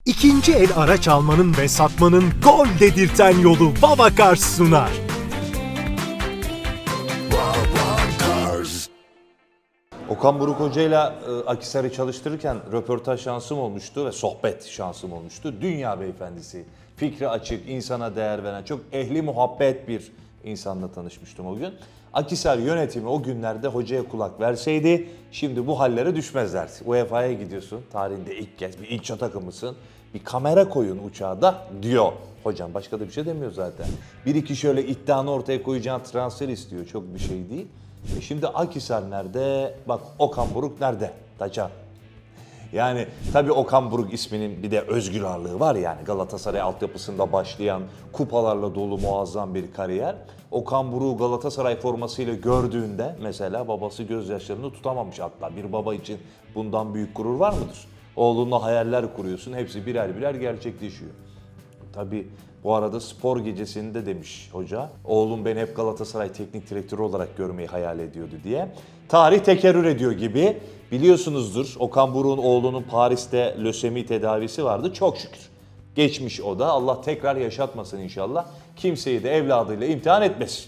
İkinci el araç almanın ve satmanın gol dedirten yolu Baba Cars sunar. Okan Buruk Hoca'yla Akhisar'ı çalıştırırken röportaj şansım olmuştu ve sohbet şansım olmuştu. Dünya beyefendisi, fikri açık, insana değer veren, çok ehli muhabbet bir insanla tanışmıştım o gün. Akhisar yönetimi o günlerde hocaya kulak verseydi şimdi bu hallere düşmezlerdi. UEFA'ya gidiyorsun, tarihinde ilk kez bir ilk takımısın. Bir kamera koyun uçağa da diyor. Hocam başka da bir şey demiyor zaten. Bir iki şöyle iddianı ortaya koyacağın transfer istiyor, çok bir şey değil. Şimdi Akhisar nerede? Bak Okan Buruk nerede? Taçan. Yani tabii Okan Buruk isminin bir de özgür ağırlığı var yani. Galatasaray altyapısında başlayan kupalarla dolu muazzam bir kariyer. Okan Buruk'u Galatasaray formasıyla gördüğünde mesela babası gözyaşlarını tutamamış hatta. Bir baba için bundan büyük gurur var mıdır? Oğlunla hayaller kuruyorsun, hepsi birer birer gerçekleşiyor. Tabii bu arada spor gecesinde demiş hoca, oğlum beni hep Galatasaray teknik direktörü olarak görmeyi hayal ediyordu diye. Tarih tekerrür ediyor gibi. Biliyorsunuzdur Okan Buruk'un oğlunun Paris'te lösemi tedavisi vardı, çok şükür. Geçmiş o da, Allah tekrar yaşatmasın inşallah. Kimseyi de evladıyla imtihan etmesin.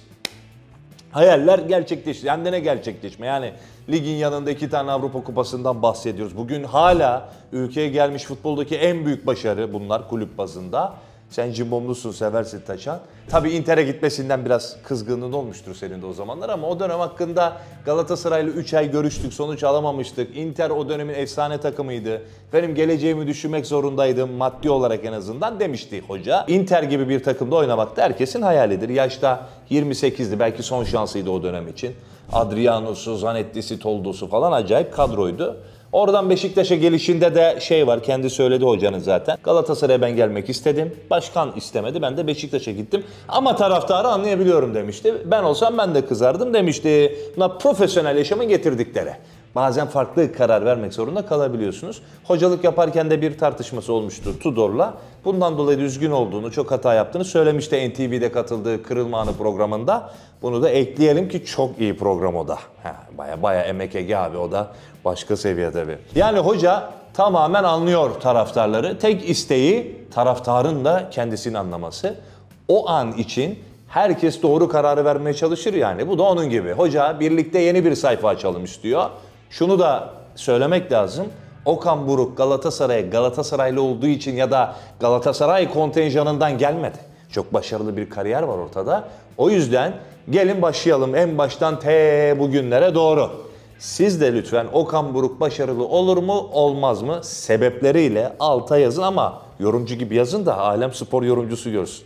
Hayaller gerçekleşti. Hem de ne gerçekleşme? Yani ligin yanında 2 tane Avrupa Kupası'ndan bahsediyoruz. Bugün hala ülkeye gelmiş futboldaki en büyük başarı bunlar kulüp bazında. Sen cimbomlusun, seversin Taçan. Tabii Inter'e gitmesinden biraz kızgınlığın olmuştur senin de o zamanlar ama o dönem hakkında Galatasaray'la 3 ay görüştük, sonuç alamamıştık. Inter o dönemin efsane takımıydı. Benim geleceğimi düşünmek zorundaydım maddi olarak en azından demişti hoca. Inter gibi bir takımda oynamak da herkesin hayalidir. Yaşta 28'di, belki son şansıydı o dönem için. Adriano'su, Zanetti'si, Toldo'su falan acayip kadroydu. Oradan Beşiktaş'a gelişinde de şey var, kendi söyledi hocanın zaten. Galatasaray'a ben gelmek istedim. Başkan istemedi, ben de Beşiktaş'a gittim. Ama taraftarı anlayabiliyorum demişti. Ben olsam ben de kızardım demişti. Bunlar profesyonel yaşamın getirdikleri. Bazen farklı karar vermek zorunda kalabiliyorsunuz. Hocalık yaparken de bir tartışması olmuştu Tudor'la. Bundan dolayı üzgün olduğunu, çok hata yaptığını söylemişti NTV'de katıldığı Kırılma Anı programında. Bunu da ekleyelim ki çok iyi program o da. Baya emek ege abi, o da başka seviye tabii. Yani hoca tamamen anlıyor taraftarları. Tek isteği taraftarın da kendisini anlaması. O an için herkes doğru kararı vermeye çalışır yani. Bu da onun gibi. Hoca birlikte yeni bir sayfa açalım istiyor. Şunu da söylemek lazım. Okan Buruk Galatasaraylı olduğu için ya da Galatasaray kontenjanından gelmedi. Çok başarılı bir kariyer var ortada. O yüzden gelin başlayalım en baştan bugünlere doğru. Siz de lütfen Okan Buruk başarılı olur mu olmaz mı sebepleriyle alta yazın ama yorumcu gibi yazın da alem spor yorumcusu görsün.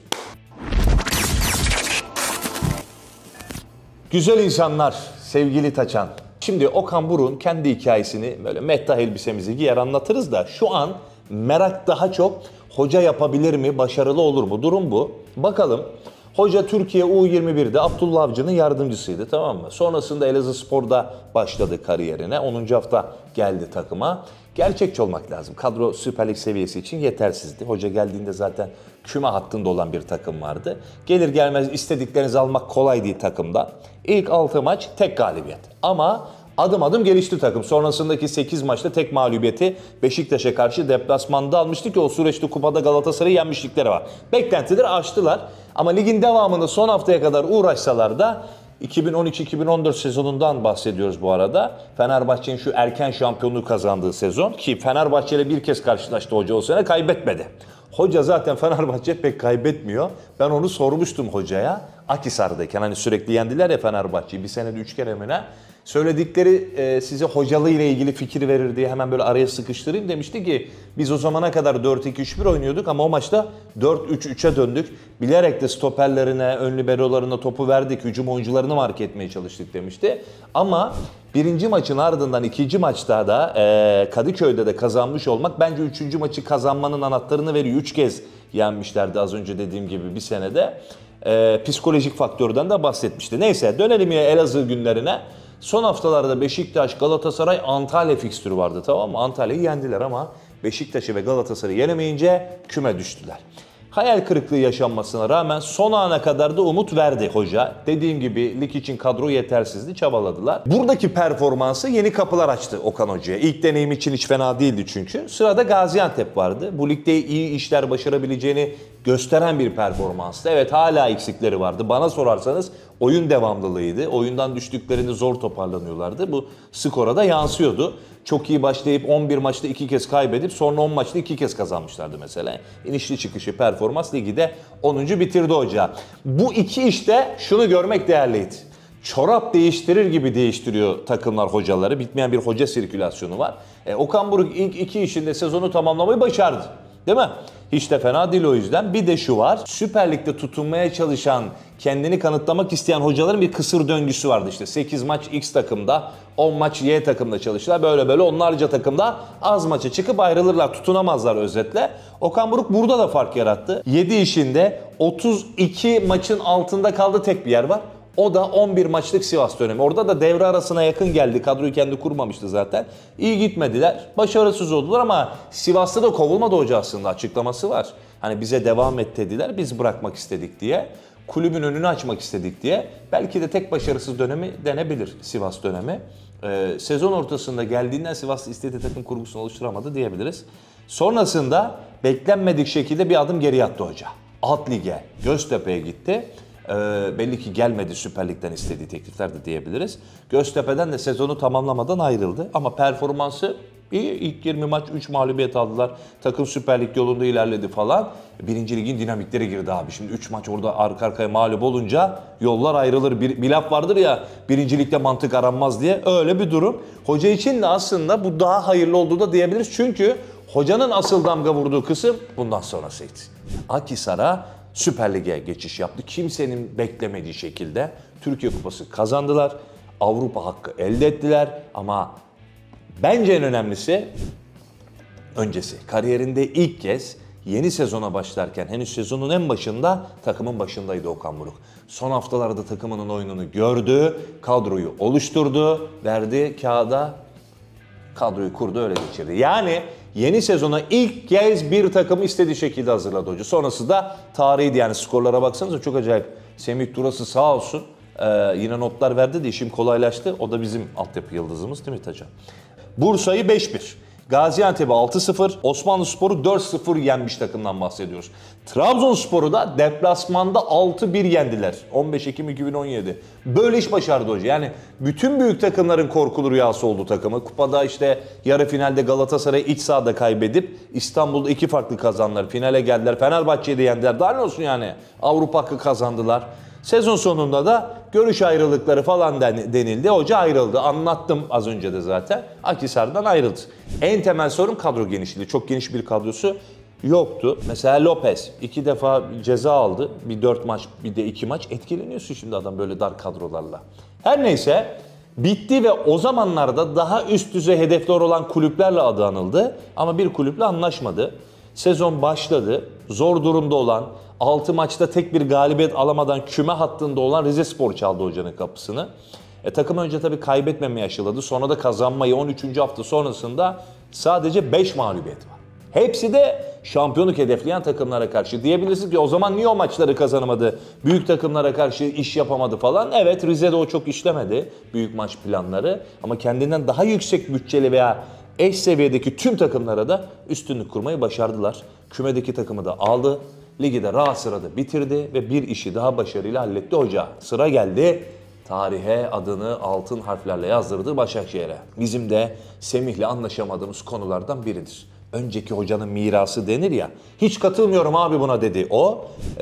Güzel insanlar, sevgili Taçan. Şimdi Okan Buruk'un kendi hikayesini böyle mehtah elbisemizi giyer anlatırız da şu an merak daha çok hoca yapabilir mi, başarılı olur mu? Durum bu. Bakalım. Hoca Türkiye U21'de Abdullah Avcı'nın yardımcısıydı, tamam mı? Sonrasında Elazığspor'da başladı kariyerine. 10. hafta geldi takıma. Gerçekçi olmak lazım. Kadro Süper Lig seviyesi için yetersizdi. Hoca geldiğinde zaten küme hattında olan bir takım vardı. Gelir gelmez istediklerinizi almak kolay değil takımda. İlk 6 maç tek galibiyet. Ama adım adım gelişti takım. Sonrasındaki 8 maçta tek mağlubiyeti Beşiktaş'a karşı deplasmanda almıştı ki o süreçte kupada Galatasaray'ı yenmişlikleri var. Beklentileri aştılar ama ligin devamında son haftaya kadar uğraşsalar da 2013-2014 sezonundan bahsediyoruz bu arada. Fenerbahçe'nin şu erken şampiyonluğu kazandığı sezon ki Fenerbahçe ile bir kez karşılaştı hoca o sene, kaybetmedi. Hoca zaten Fenerbahçe pek kaybetmiyor. Ben onu sormuştum hocaya. Akhisar'dayken hani sürekli yendiler ya Fenerbahçe'yi. Bir senede 3 kere mi ne? Söyledikleri size hocalığı ile ilgili fikir verir diye hemen böyle araya sıkıştırayım demişti ki biz o zamana kadar 4-2-3-1 oynuyorduk ama o maçta 4-3-3'e döndük. Bilerek de stoperlerine, ön liberolarına topu verdik, hücum oyuncularını mark etmeye çalıştık demişti. Ama birinci maçın ardından ikinci maçta da Kadıköy'de de kazanmış olmak bence üçüncü maçı kazanmanın anahtarını veriyor. 3 kez yenmişlerdi az önce dediğim gibi bir senede. Psikolojik faktörden de bahsetmişti. Neyse dönelim ya Elazığ günlerine. Son haftalarda Beşiktaş, Galatasaray, Antalya fikstürü vardı, tamam mı? Antalya'yı yendiler ama Beşiktaş'ı ve Galatasaray'ı yenemeyince küme düştüler. Hayal kırıklığı yaşanmasına rağmen son ana kadar da umut verdi hoca. Dediğim gibi lig için kadro yetersizdi, çabaladılar. Buradaki performansı yeni kapılar açtı Okan Hoca'ya. İlk deneyim için hiç fena değildi çünkü. Sırada Gaziantep vardı. Bu ligde iyi işler başarabileceğini gösteren bir performanstı. Evet, hala eksikleri vardı. Bana sorarsanız oyun devamlılığıydı. Oyundan düştüklerinde zor toparlanıyorlardı. Bu skora da yansıyordu. Çok iyi başlayıp 11 maçta 2 kez kaybedip sonra 10 maçta 2 kez kazanmışlardı mesela. İnişli çıkışı performans, ligi de 10. bitirdi hoca. Bu iki işte şunu görmek değerliydi. Çorap değiştirir gibi değiştiriyor takımlar hocaları. Bitmeyen bir hoca sirkülasyonu var. Okan Buruk ilk iki işinde sezonu tamamlamayı başardı. Değil mi? Hiç de fena değil o yüzden. Bir de şu var. Süper Lig'de tutunmaya çalışan, kendini kanıtlamak isteyen hocaların bir kısır döngüsü vardı. İşte 8 maç X takımda, 10 maç Y takımda çalışırlar. Böyle onlarca takımda az maça çıkıp ayrılırlar. Tutunamazlar özetle. Okan Buruk burada da fark yarattı. 7 işinde 32 maçın altında kaldığı tek bir yer var. O da 11 maçlık Sivas dönemi. Orada da devre arasına yakın geldi. Kadroyu kendi kurmamıştı zaten. İyi gitmediler. Başarısız oldular ama Sivas'ta da kovulmadı hoca aslında. Açıklaması var. Hani bize devam et dediler. Biz bırakmak istedik diye. Kulübün önünü açmak istedik diye. Belki de tek başarısız dönemi denebilir Sivas dönemi. Sezon ortasında geldiğinden Sivas istediği takım kurgusunu oluşturamadı diyebiliriz. Sonrasında beklenmedik şekilde bir adım geri attı hoca. Alt lige, Göztepe'ye gitti. Belli ki gelmedi Süper Lig'den istediği teklifler de diyebiliriz. Göztepe'den de sezonu tamamlamadan ayrıldı. Ama performansı iyi. İlk 20 maç 3 mağlubiyet aldılar. Takım Süper Lig yolunda ilerledi falan. Birinci Lig'in dinamikleri girdi abi. Şimdi 3 maç orada arka arkaya mağlup olunca yollar ayrılır. Bir laf vardır ya, Birinci Lig'de mantık aranmaz diye. Öyle bir durum. Hoca için de aslında bu daha hayırlı olduğu da diyebiliriz. Çünkü hocanın asıl damga vurduğu kısım bundan sonrasıydı. Akhisar'a Süper Lig'e geçiş yaptı. Kimsenin beklemediği şekilde Türkiye Kupası kazandılar. Avrupa hakkı elde ettiler ama bence en önemlisi öncesi. Kariyerinde ilk kez yeni sezona başlarken henüz sezonun en başında takımın başındaydı Okan Buruk. Son haftalarda takımının oyununu gördü, kadroyu oluşturdu, verdi kağıda, kadroyu kurdu, öyle geçirdi. Yani yeni sezona ilk kez bir takımı istediği şekilde hazırladı hoca. Sonrası da tarihiydi yani, skorlara baksanıza çok acayip. Semih Durası sağ olsun yine notlar verdi de işim kolaylaştı. O da bizim altyapı yıldızımız değil mi Tacan? Bursa'yı 5-1. Gaziantep'i 6-0, Osmanlıspor'u 4-0 yenmiş takımdan bahsediyoruz. Trabzonspor'u da deplasmanda 6-1 yendiler. 15 Ekim 2017. Böyle iş başardı hoca. Yani bütün büyük takımların korkulu rüyası oldu takımı. Kupada işte yarı finalde Galatasaray'ı iç sahada kaybedip İstanbul'da 2 farklı kazandılar. Finale geldiler. Fenerbahçe'yi de yendiler. Daha ne olsun yani? Avrupa hakkı kazandılar. Sezon sonunda da görüş ayrılıkları falan denildi. Hoca ayrıldı. Anlattım az önce de zaten. Akhisar'dan ayrıldı. En temel sorun kadro genişliği. Çok geniş bir kadrosu yoktu. Mesela Lopez 2 defa ceza aldı. Bir 4 maç, bir de 2 maç. Etkileniyorsun şimdi adam böyle dar kadrolarla. Her neyse bitti ve o zamanlarda daha üst düzey hedefler olan kulüplerle adı anıldı. Ama bir kulüple anlaşmadı. Sezon başladı. Zor durumda olan, 6 maçta tek bir galibiyet alamadan küme hattında olan Rizespor çaldı hocanın kapısını. Takım önce tabii kaybetmemeye aşıladı. Sonra da kazanmayı 13. hafta sonrasında sadece 5 mağlubiyet var. Hepsi de şampiyonluk hedefleyen takımlara karşı. Diyebilirsiniz ki o zaman niye o maçları kazanamadı? Büyük takımlara karşı iş yapamadı falan. Evet, Rize'de o çok işlemedi büyük maç planları. Ama kendinden daha yüksek bütçeli veya eş seviyedeki tüm takımlara da üstünlük kurmayı başardılar. Kümedeki takımı da aldı. Ligi de rahat sırada bitirdi ve bir işi daha başarıyla halletti hoca. Sıra geldi tarihe adını altın harflerle yazdırdığı Başakşehir'e. Bizim de Semih'le anlaşamadığımız konulardan biridir. Önceki hocanın mirası denir ya. Hiç katılmıyorum abi buna dedi o.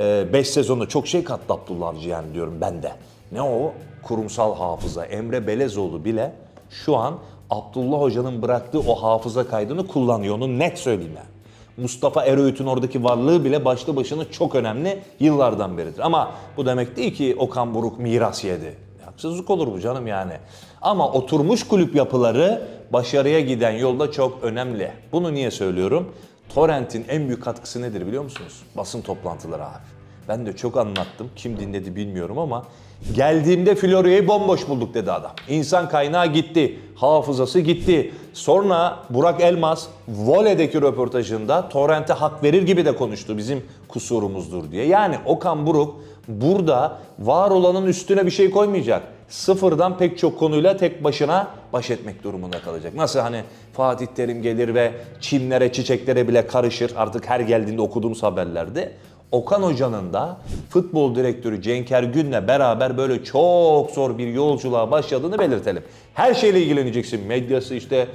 5 sezonda çok şey kattı Abdullah Avcı yani diyorum ben de. Ne o? Kurumsal hafıza. Emre Belezoğlu bile şu an Abdullah Hoca'nın bıraktığı o hafıza kaydını kullanıyor. Onu net söyleyeyim yani. Mustafa Eröğüt'ün oradaki varlığı bile başlı başına çok önemli yıllardan beridir. Ama bu demek değil ki Okan Buruk miras yedi. Haksızlık olur bu canım yani. Ama oturmuş kulüp yapıları başarıya giden yolda çok önemli. Bunu niye söylüyorum? Torrent'in en büyük katkısı nedir biliyor musunuz? Basın toplantıları abi. Ben de çok anlattım. Kim dinledi bilmiyorum ama geldiğimde Florya'yı bomboş bulduk dedi adam. İnsan kaynağı gitti. Hafızası gitti. Sonra Burak Elmas voleydeki röportajında Torrent'e hak verir gibi de konuştu. Bizim kusurumuzdur diye. Yani Okan Buruk burada var olanın üstüne bir şey koymayacak. Sıfırdan pek çok konuyla tek başına baş etmek durumunda kalacak. Nasıl hani Fatih Terim gelir ve çimlere, çiçeklere bile karışır. Artık her geldiğinde okuduğumuz haberlerde. Okan Hoca'nın da futbol direktörü Cenk Ergün'le beraber böyle çok zor bir yolculuğa başladığını belirtelim. Her şeyle ilgileneceksin. Medyası işte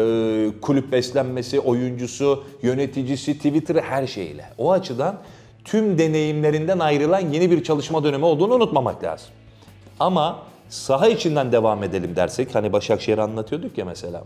kulüp beslenmesi, oyuncusu, yöneticisi, Twitter'ı her şeyle. O açıdan tüm deneyimlerinden ayrılan yeni bir çalışma dönemi olduğunu unutmamak lazım. Ama saha içinden devam edelim dersek, hani Başakşehir'i anlatıyorduk ya mesela.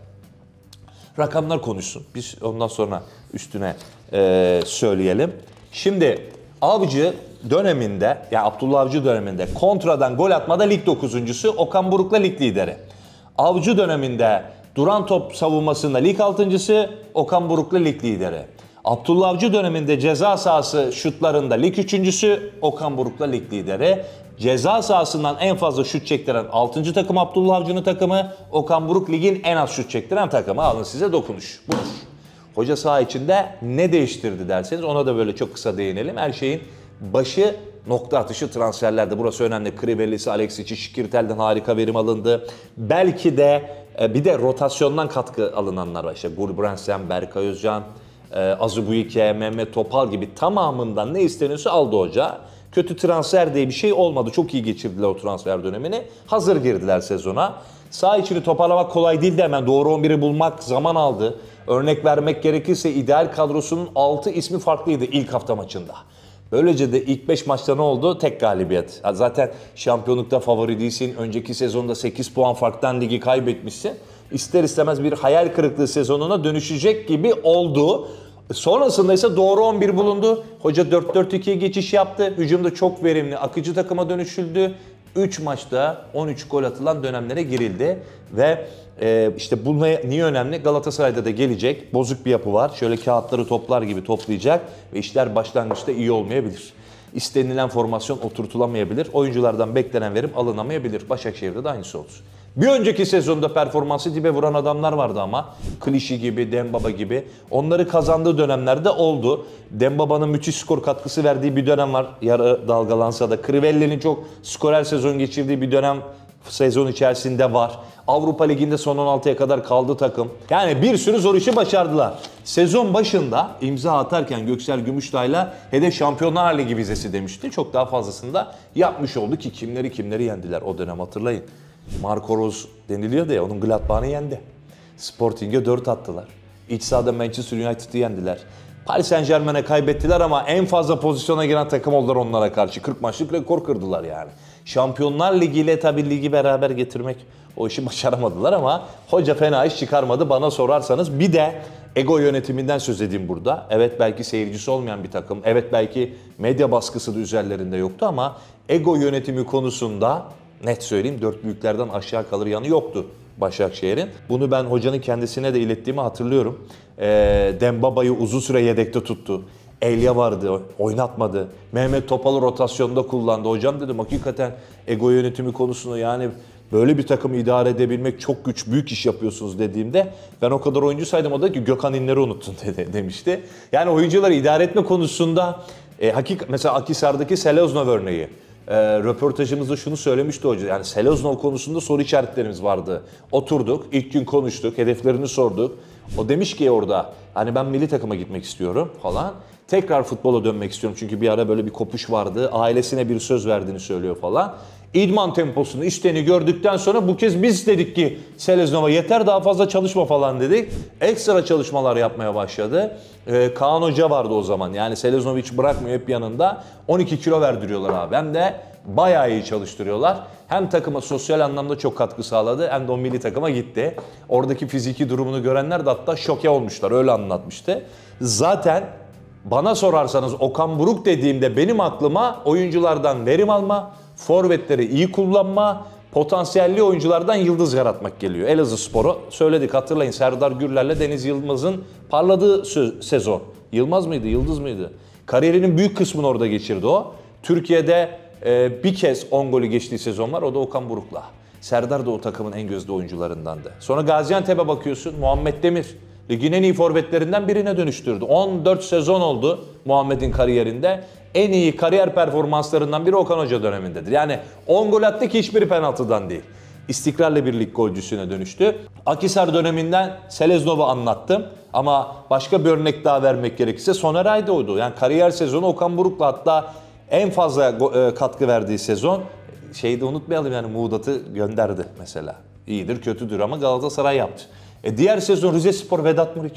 Rakamlar konuşsun. Biz ondan sonra üstüne söyleyelim. Şimdi Avcı döneminde, yani Abdullah Avcı döneminde kontradan gol atmada lig 9.'su, Okan Buruk'la lig lideri. Avcı döneminde duran top savunmasında lig 6.'sı, Okan Buruk'la lig lideri. Abdullah Avcı döneminde ceza sahası şutlarında lig 3.'sü, Okan Buruk'la lig lideri. Ceza sahasından en fazla şut çektiren 6. takım Abdullah Avcı'nın takımı, Okan Buruk ligin en az şut çektiren takımı. Alın size dokunuş. Budur. Hoca saha içinde ne değiştirdi derseniz ona da böyle çok kısa değinelim. Her şeyin başı nokta atışı transferlerde. Burası önemli. Krivellisi, Alexic'i, Şikirtel'den harika verim alındı. Belki de bir de rotasyondan katkı alınanlar var. İşte Gulbrandsen, Berkay Özcan, Azubuike, Mehmet Topal gibi tamamından ne isteniyorsa aldı hoca. Kötü transfer diye bir şey olmadı. Çok iyi geçirdiler o transfer dönemini. Hazır girdiler sezona. Sağ içini toparlamak kolay değildi, hemen doğru 11'i bulmak zaman aldı. Örnek vermek gerekirse ideal kadrosunun 6 ismi farklıydı ilk hafta maçında. Böylece de ilk 5 maçta ne oldu? Tek galibiyet. Zaten şampiyonlukta favori değilsin. Önceki sezonda 8 puan farktan ligi kaybetmişsin. İster istemez bir hayal kırıklığı sezonuna dönüşecek gibi oldu. Sonrasında ise doğru 11 bulundu. Hoca 4-4-2'ye geçiş yaptı. Hücumda çok verimli, akıcı takıma dönüşüldü. 3 maçta 13 gol atılan dönemlere girildi. Ve işte bu niye önemli? Galatasaray'da da gelecek. Bozuk bir yapı var. Şöyle kağıtları toplar gibi toplayacak. Ve işler başlangıçta iyi olmayabilir. İstenilen formasyon oturtulamayabilir. Oyunculardan beklenen verim alınamayabilir. Başakşehir'de de aynısı oldu. Bir önceki sezonda performansı dibe vuran adamlar vardı ama. Klişi gibi, Dembaba gibi. Onları kazandığı dönemlerde oldu. Dembaba'nın müthiş skor katkısı verdiği bir dönem var. Yarı dalgalansa da. Crivelli'nin çok skorer sezon geçirdiği bir dönem sezon içerisinde var. Avrupa Ligi'nde son 16'ya kadar kaldı takım. Yani bir sürü zor işi başardılar. Sezon başında imza atarken Göksel Gümüştay'la hedef Şampiyonlar Ligi vizesi demişti. Çok daha fazlasını da yapmış oldu ki kimleri yendiler o dönem hatırlayın. Marco Rose deniliyor ya, onun Gladbach'ını yendi. Sporting'e 4 attılar. İç sahada Manchester United'ı yendiler. Paris Saint-Germain'e kaybettiler ama en fazla pozisyona giren takım oldular onlara karşı. 40 maçlık rekor kırdılar yani. Şampiyonlar Ligi ile tabii ligi beraber getirmek o işi başaramadılar ama hoca fena iş çıkarmadı bana sorarsanız. Bir de ego yönetiminden söz edeyim burada. Evet belki seyircisi olmayan bir takım. Evet belki medya baskısı da üzerlerinde yoktu ama ego yönetimi konusunda net söyleyeyim 4 büyüklerden aşağı kalır yanı yoktu Başakşehir'in. Bunu ben hocanın kendisine de ilettiğimi hatırlıyorum. Dembaba'yı uzun süre yedekte tuttu. Elia vardı, oynatmadı. Mehmet Topal'ı rotasyonda kullandı. Hocam dedim hakikaten ego yönetimi konusunda yani böyle bir takımı idare edebilmek çok güç, büyük iş yapıyorsunuz dediğimde ben o kadar oyuncu saydım, o da ki Gökhan İnler'i unuttun demişti. Yani oyuncuları idare etme konusunda mesela Akhisar'daki Seleznov örneği. Röportajımızda şunu söylemişti hoca. Yani Seleznov konusunda soru işaretlerimiz vardı. Oturduk, ilk gün konuştuk, hedeflerini sorduk. O demiş ki orada hani ben milli takıma gitmek istiyorum falan. Tekrar futbola dönmek istiyorum çünkü bir ara böyle bir kopuş vardı. Ailesine bir söz verdiğini söylüyor falan. İdman temposunu, isteğini gördükten sonra bu kez biz dedik ki Seleznov'a yeter daha fazla çalışma falan dedik. Ekstra çalışmalar yapmaya başladı. Kaan Hoca vardı o zaman. Yani Seleznov hiç bırakmıyor, hep yanında. 12 kilo verdiriyorlar abi. Hem de bayağı iyi çalıştırıyorlar. Hem takıma sosyal anlamda çok katkı sağladı hem de o milli takıma gitti. Oradaki fiziki durumunu görenler de hatta şoke olmuşlar. Öyle anlatmıştı. Zaten bana sorarsanız Okan Buruk dediğimde benim aklıma oyunculardan verim alma, forvetleri iyi kullanma, potansiyelli oyunculardan yıldız yaratmak geliyor. Elazığspor'u söyledik, hatırlayın, Serdar Gürler'le Deniz Yılmaz'ın parladığı sezon. Yılmaz mıydı, Yıldız mıydı? Kariyerinin büyük kısmını orada geçirdi o. Türkiye'de bir kez 10 golü geçtiği sezon var. O da Okan Buruk'la. Serdar da o takımın en gözde oyuncularındandı. Sonra Gaziantep'e bakıyorsun. Muhammed Demir. Ligin en iyi forvetlerinden birine dönüştürdü. 14 sezon oldu Muhammed'in kariyerinde. En iyi kariyer performanslarından biri Okan Hoca dönemindedir. Yani 10 gol attı ki hiçbiri penaltıdan değil. İstikrarla bir lig golcüsüne dönüştü. Akhisar döneminden Seleznov'u anlattım. Ama başka bir örnek daha vermek gerekirse Soner Aydoğdu. Yani kariyer sezonu Okan Buruk'la, hatta en fazla katkı verdiği sezon. Şeyi de unutmayalım, yani Muğdat'ı gönderdi mesela. İyidir kötüdür ama Galatasaray yaptı. Diğer sezon Rizespor Vedat Muriç.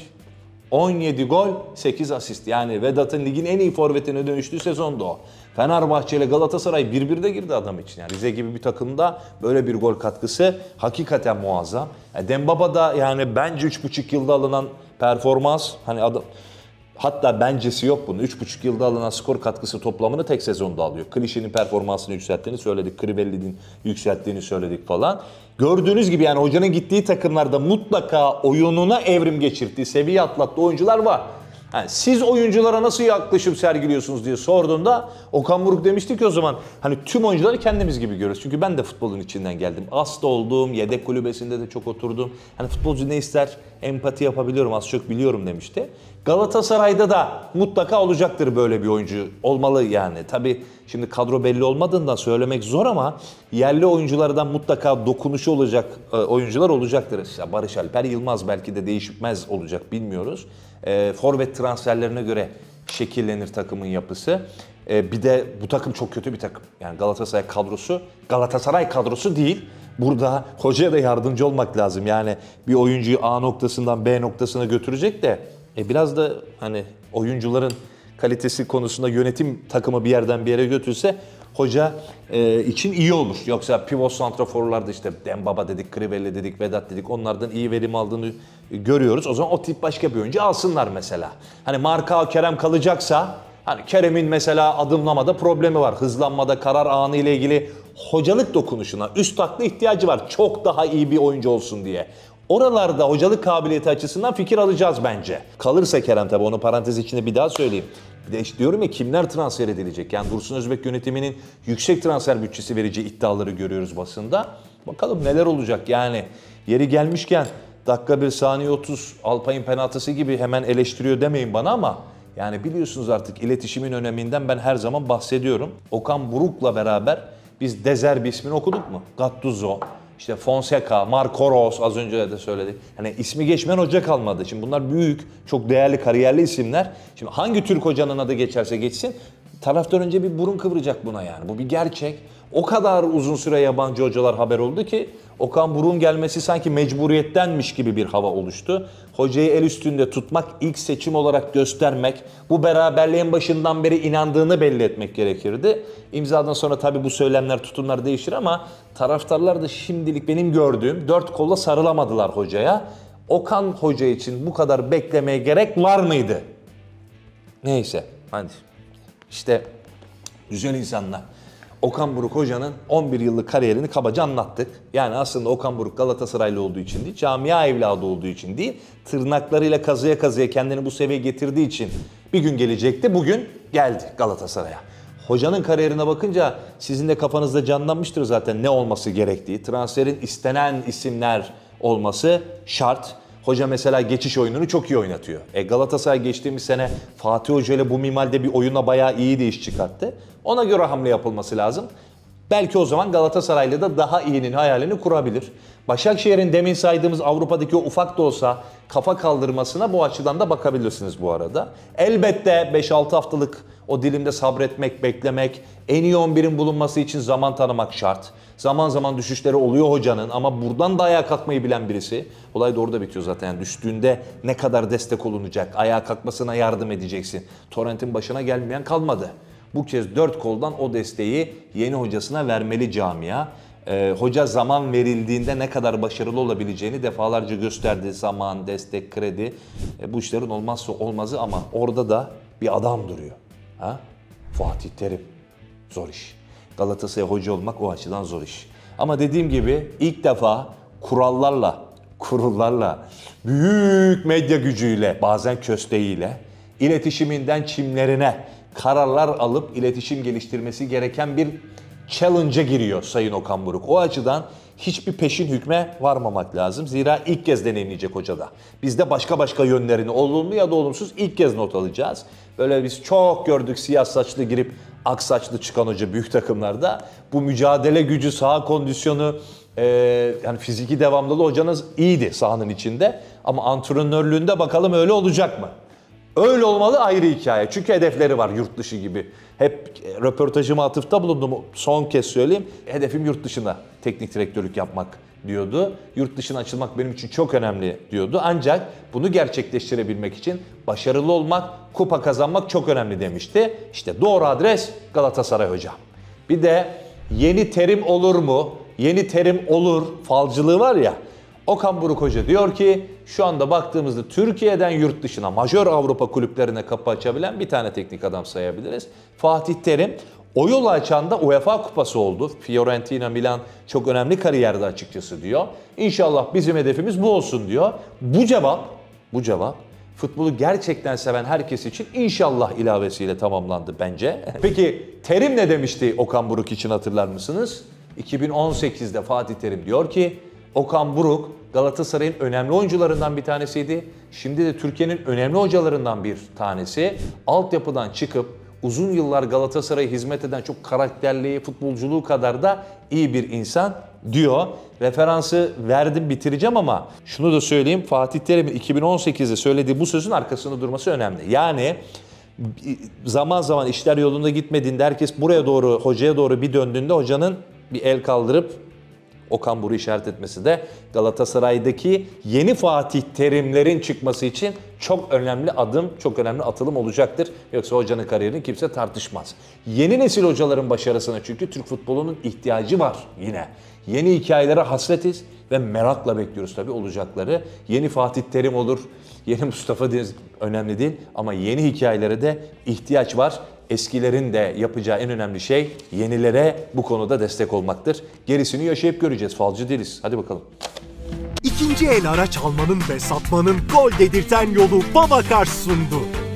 17 gol, 8 asist. Yani Vedat'ın ligin en iyi forvetine dönüştüğü sezonda o. Fenerbahçe ile Galatasaray 1-1'de girdi adam için. Yani Rize gibi bir takımda böyle bir gol katkısı hakikaten muazzam. Dembaba da yani bence 3,5 yılda alınan performans, hani adam, hatta bencesi yok bunun. 3,5 yılda alınan skor katkısı toplamını tek sezonda alıyor. Klişe'nin performansını yükselttiğini söyledik. Crivelli'nin yükselttiğini söyledik falan. Gördüğünüz gibi yani hocanın gittiği takımlarda mutlaka oyununa evrim geçirdiği, seviye atlattığı oyuncular var. Yani siz oyunculara nasıl yaklaşım sergiliyorsunuz diye sorduğunda Okan Buruk demişti ki o zaman hani tüm oyuncuları kendimiz gibi görüyoruz. Çünkü ben de futbolun içinden geldim. Hasta olduğum, yedek kulübesinde de çok oturdum. Hani futbolcu ne ister empati yapabiliyorum, az çok biliyorum demişti. Galatasaray'da da mutlaka olacaktır böyle bir oyuncu. Olmalı yani. Tabii şimdi kadro belli olmadığından söylemek zor ama yerli oyunculardan mutlaka dokunuşu olacak oyuncular olacaktır. İşte Barış Alper Yılmaz belki de değişmez olacak, bilmiyoruz. Forvet transferlerine göre şekillenir takımın yapısı. Bir de bu takım çok kötü bir takım. Yani Galatasaray kadrosu değil. Burada hocaya da yardımcı olmak lazım. Yani bir oyuncuyu A noktasından B noktasına götürecek de biraz da hani oyuncuların kalitesi konusunda yönetim takımı bir yerden bir yere götürse hoca için iyi olur. Yoksa pivot santraforlarda işte Dembaba dedik, Crivelli dedik, Vedat dedik, onlardan iyi verim aldığını görüyoruz. O zaman o tip başka bir oyuncu alsınlar mesela. Hani Marka Kerem kalacaksa, hani Kerem'in mesela adımlamada problemi var. Hızlanmada, karar anı ile ilgili hocalık dokunuşuna, üst akla ihtiyacı var. Çok daha iyi bir oyuncu olsun diye. Oralarda hocalık kabiliyeti açısından fikir alacağız bence. Kalırsa Kerem, tabii onu parantez içinde bir daha söyleyeyim. Bir de işte diyorum ya, kimler transfer edilecek? Yani Dursun Özbek yönetiminin yüksek transfer bütçesi vereceği iddiaları görüyoruz basında. Bakalım neler olacak yani. Yeri gelmişken dakika 1 saniye 30 Alpay'ın penaltısı gibi hemen eleştiriyor demeyin bana ama yani biliyorsunuz artık iletişimin öneminden ben her zaman bahsediyorum. Okan Buruk'la beraber biz De Zerbi ismini okuduk mu? Gattuso, işte Fonseca, Marco Rose, az önce de söyledik. Hani ismi geçmeyen hoca kalmadı. Şimdi bunlar büyük, çok değerli, kariyerli isimler. Şimdi hangi Türk hocanın adı geçerse geçsin, taraftar önce bir burun kıvıracak buna yani. Bu bir gerçek. O kadar uzun süre yabancı hocalar haber oldu ki Okan Buruk'un gelmesi sanki mecburiyettenmiş gibi bir hava oluştu. Hocayı el üstünde tutmak, ilk seçim olarak göstermek, bu beraberliğin başından beri inandığını belli etmek gerekirdi. İmzadan sonra tabii bu söylemler, tutumlar değişir ama taraftarlar da şimdilik benim gördüğüm 4 kolla sarılamadılar hocaya. Okan Hoca için bu kadar beklemeye gerek var mıydı? Neyse, hadi. İşte güzel insanlar. Okan Buruk Hoca'nın 11 yıllık kariyerini kabaca anlattık. Yani aslında Okan Buruk Galatasaraylı olduğu için değil, camia evladı olduğu için değil, tırnaklarıyla kazıya kazıya kendini bu seviyeye getirdiği için bir gün gelecekti. Bugün geldi Galatasaray'a. Hocanın kariyerine bakınca sizin de kafanızda canlanmıştır zaten ne olması gerektiği. Transferin istenen isimler olması şart. Hoca mesela geçiş oyununu çok iyi oynatıyor. Galatasaray geçtiğimiz sene Fatih Hoca ile bu minvalde bir oyuna bayağı iyi de iş çıkarttı. Ona göre hamle yapılması lazım. Belki o zaman Galatasaray'la da daha iyinin hayalini kurabilir. Başakşehir'in demin saydığımız Avrupa'daki o ufak da olsa kafa kaldırmasına bu açıdan da bakabilirsiniz bu arada. Elbette 5-6 haftalık o dilimde sabretmek, beklemek, en iyi 11'in bulunması için zaman tanımak şart. Zaman zaman düşüşleri oluyor hocanın ama buradan da ayağa kalkmayı bilen birisi. Olay da orada bitiyor zaten. Yani düştüğünde ne kadar destek olunacak, ayağa kalkmasına yardım edeceksin. Torrent'in başına gelmeyen kalmadı. Bu kez 4 koldan o desteği yeni hocasına vermeli camia. Hoca zaman verildiğinde ne kadar başarılı olabileceğini defalarca gösterdi. Zaman, destek, kredi. Bu işlerin olmazsa olmazı ama orada da bir adam duruyor. Ha? Fatih Terim. Zor iş. Galatasaray'a hoca olmak o açıdan zor iş. Ama dediğim gibi ilk defa kurullarla, büyük medya gücüyle, bazen kösteğiyle iletişiminden çimlerine kararlar alıp iletişim geliştirmesi gereken bir challenge'a giriyor Sayın Okan Buruk. O açıdan hiçbir peşin hükme varmamak lazım. Zira ilk kez deneyimleyecek hoca da. Biz de başka yönlerini olumlu ya da olumsuz ilk kez not alacağız. Böyle biz çok gördük siyah saçlı girip ak saçlı çıkan hoca büyük takımlarda. Bu mücadele gücü, saha kondisyonu, yani fiziki devamlılığı hocanız iyiydi sahanın içinde. Ama antrenörlüğünde bakalım öyle olacak mı? Öyle olmalı ayrı hikaye. Çünkü hedefleri var yurt dışı gibi. Hep röportajıma atıfta bulundum. Son kez söyleyeyim. Hedefim yurt dışında teknik direktörlük yapmak diyordu. Yurt dışına açılmak benim için çok önemli diyordu. Ancak bunu gerçekleştirebilmek için başarılı olmak, kupa kazanmak çok önemli demişti. İşte doğru adres Galatasaray hocam. Bir de yeni terim olur mu? Yeni terim olur falcılığı var ya. Okan Buruk Hoca diyor ki şu anda baktığımızda Türkiye'den yurt dışına majör Avrupa kulüplerine kapı açabilen bir tane teknik adam sayabiliriz. Fatih Terim. O yolu açan da UEFA Kupası oldu. Fiorentina, Milan çok önemli kariyerde açıkçası diyor. İnşallah bizim hedefimiz bu olsun diyor. Bu cevap futbolu gerçekten seven herkes için inşallah ilavesiyle tamamlandı bence. Peki Terim ne demişti Okan Buruk için hatırlar mısınız? 2018'de Fatih Terim diyor ki Okan Buruk Galatasaray'ın önemli oyuncularından bir tanesiydi. Şimdi de Türkiye'nin önemli hocalarından bir tanesi. Altyapıdan çıkıp uzun yıllar Galatasaray'a hizmet eden çok karakterli, futbolculuğu kadar da iyi bir insan diyor. Referansı verdim bitireceğim ama şunu da söyleyeyim. Fatih Terim'in 2018'de söylediği bu sözün arkasında durması önemli. Yani zaman zaman işler yolunda gitmediğinde herkes buraya doğru, hocaya doğru bir döndüğünde hocanın bir el kaldırıp Okan Buruk'u işaret etmesi de Galatasaray'daki yeni Fatih Terimlerin çıkması için çok önemli adım, çok önemli atılım olacaktır. Yoksa hocanın kariyerini kimse tartışmaz. Yeni nesil hocaların başarısına çünkü Türk futbolunun ihtiyacı var yine. Yeni hikayelere hasretiz ve merakla bekliyoruz tabii olacakları. Yeni Fatih Terim olur, yeni Mustafa Deniz önemli değil ama yeni hikayelere de ihtiyaç var. Eskilerin de yapacağı en önemli şey yenilere bu konuda destek olmaktır. Gerisini yaşayıp göreceğiz. Falcı değiliz. Hadi bakalım. İkinci el araç almanın ve satmanın gol dedirten yolu Babakar sundu.